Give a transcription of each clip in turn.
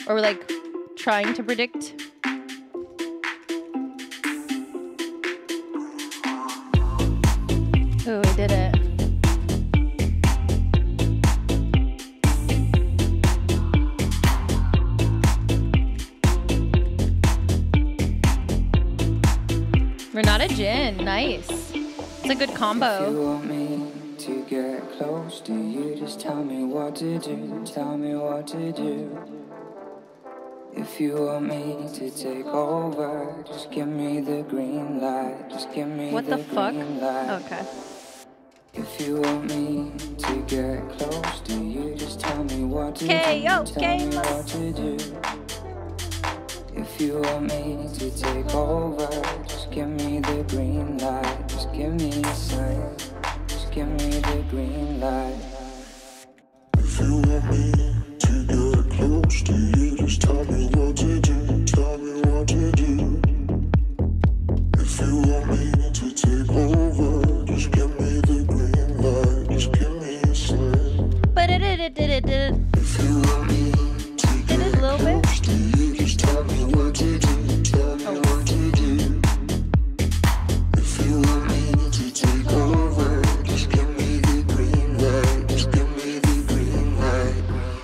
Or like trying to predict. Oh, I did it. Renata Gin, nice. It's a good combo. If you want me to get close to you, just tell me what to do, tell me what to do. If you want me to take over, just give me the green light, just give me what the the fuck? green light. Okay. If you want me to get close to you, just tell me what to do, K.O. tell me what to do. If you want me to take over, just give me the green light, just give me a sign, just give me the green light. If you want me to get close to you, just tell me what to do, tell me what to do. If you want me to take over, just give me the green light, just give me a sign. But it. If you want me to It is a little bit. close to you, just tell me what to do, tell me what to do. If you want me to take over, just give me the green light, just give me the green light.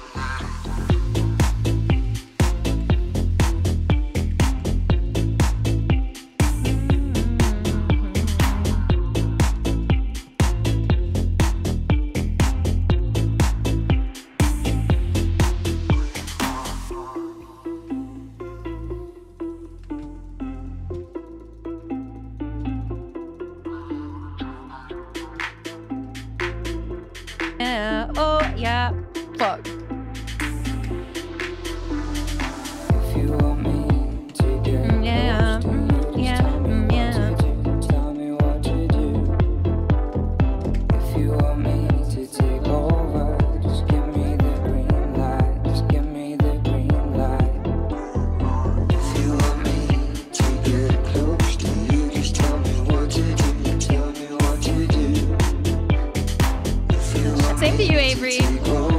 Yeah. Oh, yeah. Fuck. If you want me to get Yeah. close to you, just tell me what to do, tell me what to do. If you want me to take over, just give me the green light, just give me the green light. If you want me to get close to you, just tell me what to do, tell me what to do. If you want Same to you, Avery. me to take over,